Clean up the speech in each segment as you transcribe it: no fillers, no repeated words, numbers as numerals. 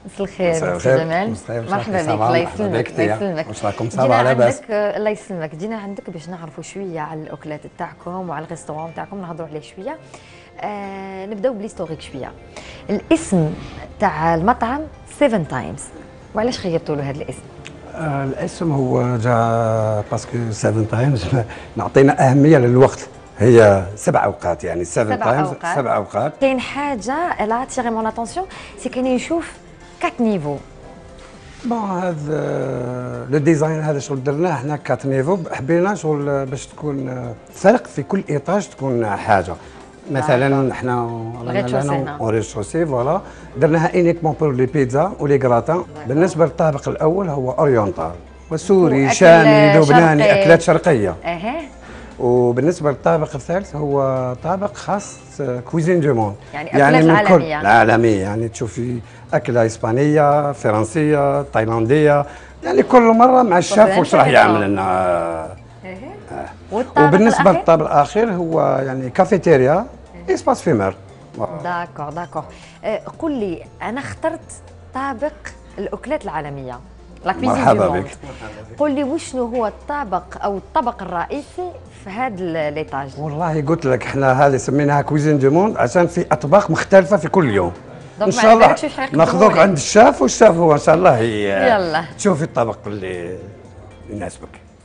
مساء الخير مساء سي الخير. جمال. مرحبا بك، الله مرحبا يسلمك بك الله تيا. يسلمك. واش راكم جينا صافا على باس؟ عندك الله يسلمك، جينا عندك باش نعرفوا شويه على الاكلات تاعكم وعلى الريستورون تاعكم، نهضروا عليه شويه. نبداو بليستوريك شويه. الاسم تاع المطعم 7 تايمز، وعلاش خيرتوا له هذا الاسم؟ الاسم هو جاء باسكو 7 تايمز نعطينا اهميه للوقت. هي 7 اوقات، يعني 7 سبع تايمز اوقات 7 اوقات. كاين حاجه لا تيغي مون اتونسيون، سي كاني نشوف 4 نيفو. بون هذا لو ديزاين هذا شغل درناه حنا 4 نيفو، حبينا شغل باش تكون فرق في كل ايطاج، تكون حاجه. مثلا حنا الريتشوسي هنا. اوريشوسي فوالا درناها انيكمون بور لي بيتزا ولي كراتان. بالنسبه للطابق الاول هو اورينتال وسوري وأكل شامي لبناني، شرقي. اكلات شرقيه. اها. وبالنسبه للطابق الثالث هو طابق خاص كويزين دو موند، يعني أكلات من كل العالمية. العالميه، يعني تشوفي اكله اسبانيه فرنسيه تايلانديه، يعني كل مره مع الشاف واش راح يعمل لنا. وبالنسبه الأخير؟ للطابق الاخير هو يعني كافيتيريا اسباس فيمر. داكور داكور. قل لي، انا اخترت طابق الاكلات العالميه، لا كويزين دو مرحبا موند. بك. قل لي وشنو هو الطابق او الطبق الرئيسي في هذا ليطاج؟ والله قلت لك احنا هذه سميناها كويزين دو موند عشان في اطباق مختلفه في كل يوم. ان شاء الله ناخذوك عند الشاف، والشاف هو ان شاء الله يلا تشوفي الطبق اللي يناسبك.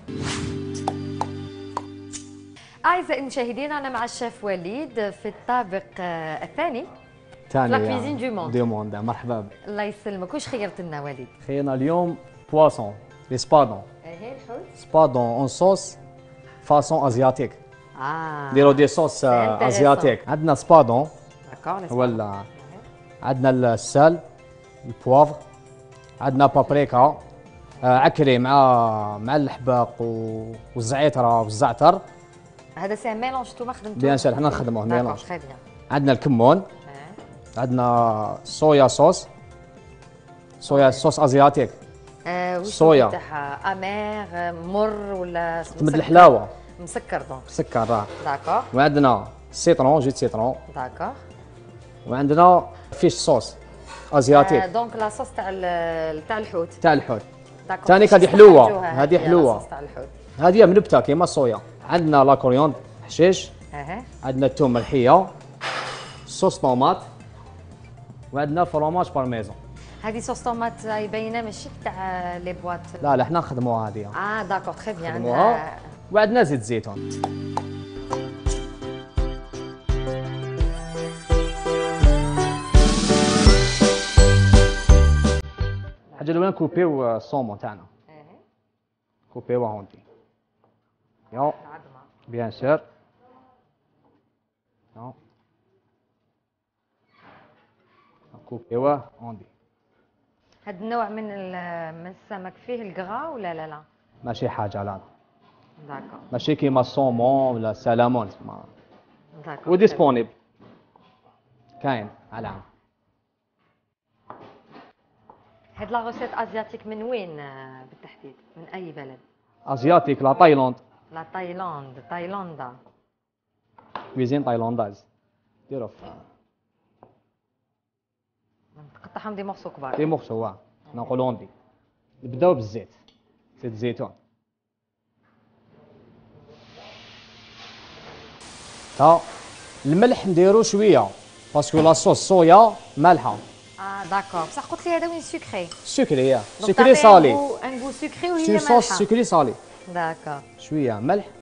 أعزائي المشاهدين، أنا مع الشيف وليد في الطابق الثاني لا كويزين دو موند. مرحبا بك. الله يسلمك. واش خيرت لنا وليد؟ خيرنا اليوم بواسون لي سبادون. الحوت سبادون اون صوص فاسون ازياتيك. نديرو دي صوص intéressant. ازياتيك. عندنا سبادون داكور. ولا عندنا السال البوافر، عندنا بابريكا، عكري مع الحباق والزعتره والزعتر. هذا سي ميلونج نتوما خدمتوه؟ بيان سور حنا نخدموه ميلونج. تري بيان. عندنا الكمون، عندنا صويا صوص ازياتيك. صويا تاعها امير مر ولا تمد الحلاوه؟ مسكر دونك. مسكر راه. داكور. وعندنا سيترون، جوز سيترون. داكور. وعندنا فيش صوص ازياتيك. دونك لا صوص تاع الحوت. تاع الحوت. داكور. ثاني هذه حلوه، هذه حلوه. صوص تاع الحوت. هذه منبته كيما الصويا. عندنا لا كوريوند حشيش. عندنا الثوم ملحيه، صوص طوماط، وعندنا فروماج بارميزون. هذه صوص طوماط يبينها ماشي تاع لي بواط. لا حنا نخدموها هذه. داكور تري بيان. نخدموها. وعندنا زيت زيتون. الحاجه الاولى نكوبيو الصومون تاعنا. كوبيوه هونتي. يو بيان سور. كوبيوه هوندي. هذا النوع من السمك فيه الكغا ولا لا؟ ماشي حاجه لا. داكور. ماشي كيما الصومون ولا السلمون. داكور. وديسبونيبل كاين على عام. هاد لا روسيت ازياتيك من وين بالتحديد؟ من اي بلد؟ ازياتيك لا تايلاند. لا تايلاندا. كويزين تايلانداز. ديرو نقطعهم دي مورسو كبار. دي مورسو نقول هوندي. نبداو بالزيت، زيت الزيتون. الملح نديرو شويه باسكو لا صوص صويا مالحه. داكور. بصح قلت لي هذا وين سكري. سكري سكري صالي. ان غو سكري وهي مالحه. صوص سكري صالي. داكور. شويه ملح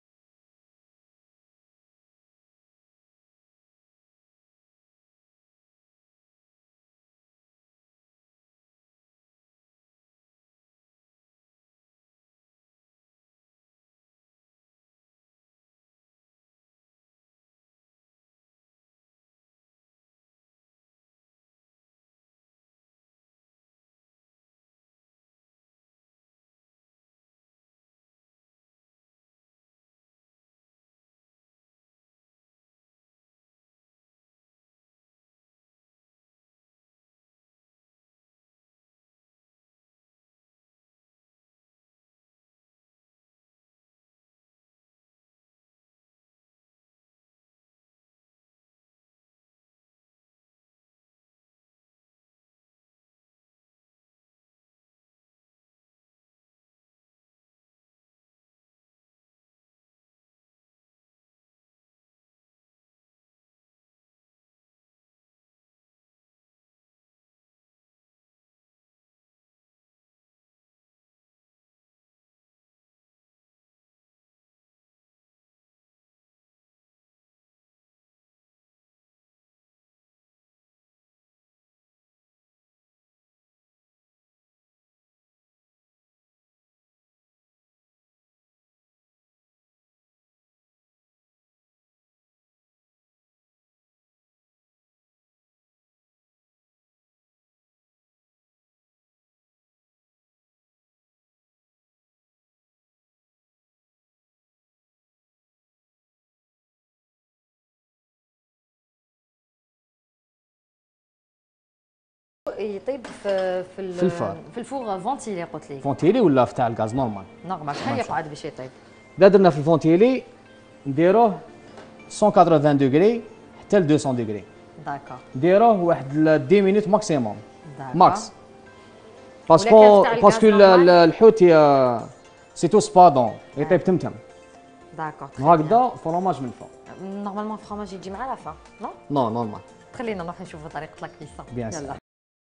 يطيب في الفار. في الفور فونتيلي قلت لي. فونتيلي ولا في تاع الغاز نورمال؟ نورمال شحال يقعد باش يطيب؟ اذا درنا في الفونتيلي نديروه 180 دوغري حتى ل 200 دوغري. داكور. نديروه واحد 10 مينوت ماكسيموم. داكور. ماكس. ولكن تاع باسكو الغاز نورمال؟ الحوت سي تو سبادون يطيب تمتم. داكور. هكذا فرomage من الفوق. نورمالمون الفرomاج يجي مع لافا، نو؟ نو نورمال. خلينا نروح نشوفوا طريقة لاكريسا. بيان سور. يلا.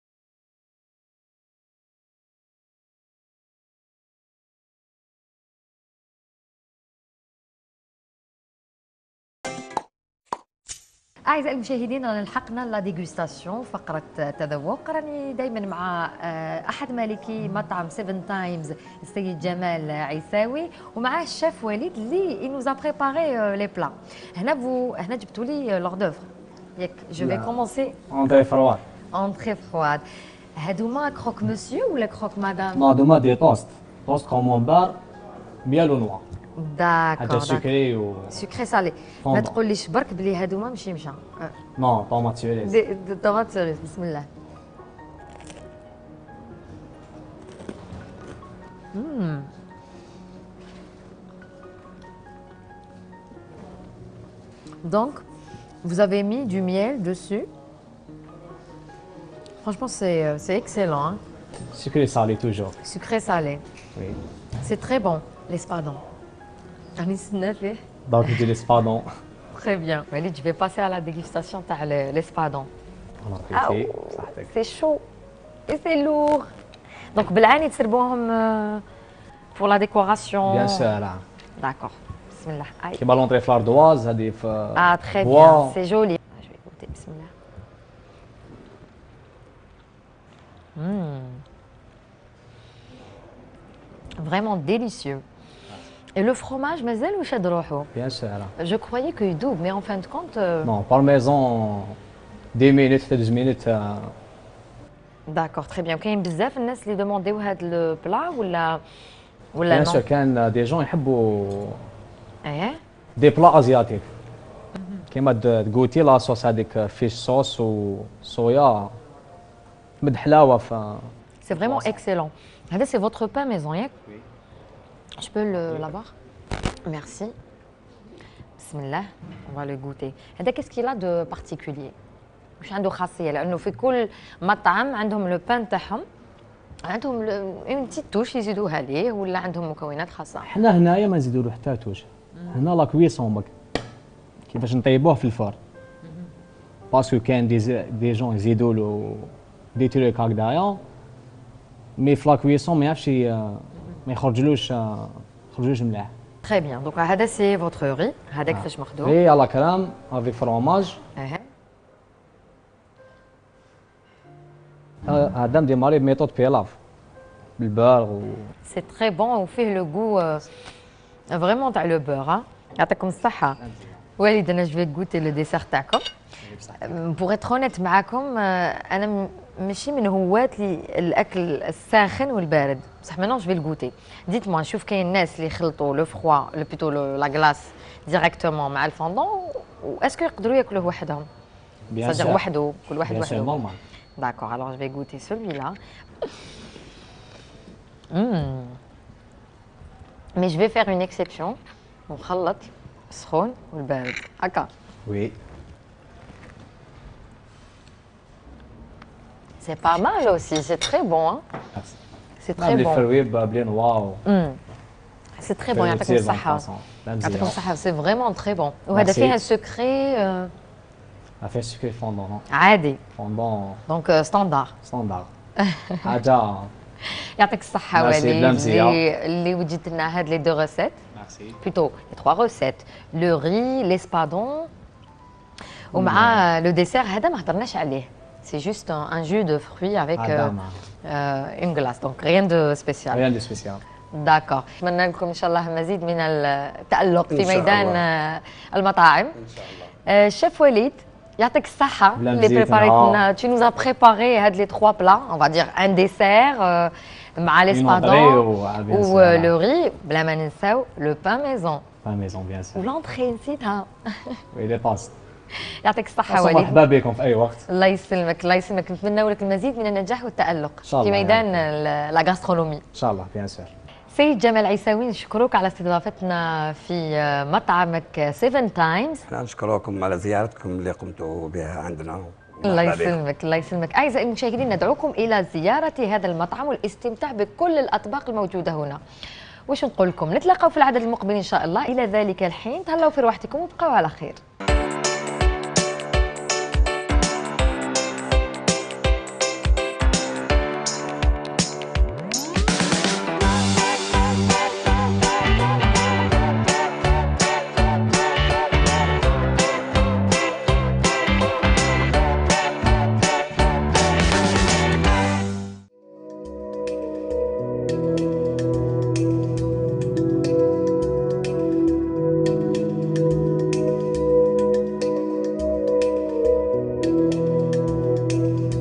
أعزائي المشاهدين رانا لحقنا لا ديغوستاسيون فقرة تذوق. راني دائما مع أحد مالكي مطعم 7 تايمز السيد جمال عيساوي ومعاه الشيف وليد اللي نوزا بريباري لي بلا. هنا جبتوا لي لوردوفر ياك. جو في كومونسي اندري فرواد. اونتري فرواد. هادوما كروك مسيو ولا كروك مدام؟ نو هادوما دي توست كومون ميال ونوا. داكور. حاجه سكري و سكري سالي. ما تقوليش برك بلي هادوما ماشي مشا. نو طوماط سيريز. طوماط سيريز. بسم الله. Donc, vous avez mis du miel dessus. Franchement, c'est excellent. Hein? Sucré salé toujours. Sucré salé. Oui. C'est très bon, l'espadon. Donc je dis l'espadon. Très bien. Walid, je vais passer à la dégustation de l'espadon. On apprécie. صحتك. C'est chaud et c'est lourd. Donc, بالعاني تسربوهم pour la décoration. Bien sûr. D'accord. Bismillah. Aïe. كيما لونطري في لاردواز هذه في Ah, très bois. bien. C'est joli. Je vais goûter. Bismillah. Vraiment délicieux. Et le fromage, مازال وشاد روحو. Bien sûr. Je croyais qu'il double, mais en fin de compte. Non, parmesan 10 minutes حتى 12 minutes. D'accord, très bien. كاين بزاف الناس اللي دومونديو هذا البلا ولا Bien sûr نو؟ كان دي جون يحبوا ايه دي بلا ازياتيك. كيما تقوتي لاصوص هذيك فيش صوص وصويا مد حلاوه في. c'est vraiment excellent. هذا c'est votre pain maison ياك؟ Je peux l'avoir? Merci. Bismillah, on va le goûter. هذا qu'est-ce qu'il a de particulier؟ واش عنده خاصيه؟ لانه في كل مطعم عندهم لو بان تاعهم عندهم اون بتيت توش يزيدوها ليه ولا عندهم مكونات خاصه. حنا هنايا ما نزيدوا له حتى توش. هنا لا كويسون بك كيفاش نطيبوه في الفرن. باسكو كاين دي جون يزيدوا له دي تروك هكذايا مي في لا كويسون ما يعرفش ما يخرجلوش مليح. Très bien. Donc هذا c'est votre riz. هذاك فاش مخدوم. ري على كرام افيك فروماج. هذا مديماري بميثود بيلاف بالبار C'est très bon وفيه لو goût vraiment تاع لو بور. يعطيكم الصحة. وليد انا جو في غوتي لو ديسير تاعكم. بوغ اتر اونيت معاكم انا ماشي من هواة الاكل الساخن والبارد بصح مانون جو في الغوتي. ديت موا نشوف كاين الناس اللي يخلطوا لو فروا لو بيتو لا غلاس ديريكتومون مع الفوندون واسكو يقدروا ياكلوه وحدهم؟ بيان سادير وحده كل واحد بيان سور وحده. نورمال. D'accord, alors je vais goûter celui-là. Mais je vais faire une exception. نخلط السخون والبارد هكا. وي C'est pas mal aussi, c'est très bon. Hein? C'est très بلي bon. فرويب بلين واو. C'est très bon, يعطيكم الصحة. يعطيكم الصحة, c'est vraiment très bon. وهذا فيها سكري فيه سكري فوندون. عادي. فوندون دونك ستاندار. ستاندار. حاجه. يعطيك الصحة وليد اللي اللي وجدت لنا هاد لي دو ريسيت. ميرسي. Plutôt les 3 recettes, le riz, l'espadon ومع لو ديسير هذا ما هضرناش عليه. C'est juste un jus de fruits avec une glace, donc rien de spécial. Rien de spécial. D'accord. نتمنى لكم ان شاء الله مزيد من التألق في ميدان المطاعم. ان شاء الله. الشيف وليد يعطيك الصحة اللي بريباريتنا. Tu nous as préparé هاد لي 3 plats, on va dire un dessert مع l'espadon و le riz بلا ما ننساو le pain maison. Pain maison bien sûr. ولونطري نسيتها. Oui les pastes. يعطيك الصحه وليد. مرحبا بكم في اي وقت. الله يسلمك الله يسلمك، نتمنى لك المزيد من النجاح والتالق الله في ميدان يعني. لا غاسترونومي ان شاء الله بيان سور. سيد جمال عيساوي، نشكرك على استضافتنا في مطعمك 7 تايمز. احنا نشكركم على زيارتكم اللي قمتوا بها عندنا. الله يسلمك الله يسلمك. أعزائي المشاهدين، ندعوكم إلى زيارة هذا المطعم والاستمتاع بكل الأطباق الموجودة هنا. وش نقول لكم، نتلاقوا في العدد المقبل إن شاء الله. إلى ذلك الحين تهلاو في رواحتكم وابقوا على خير.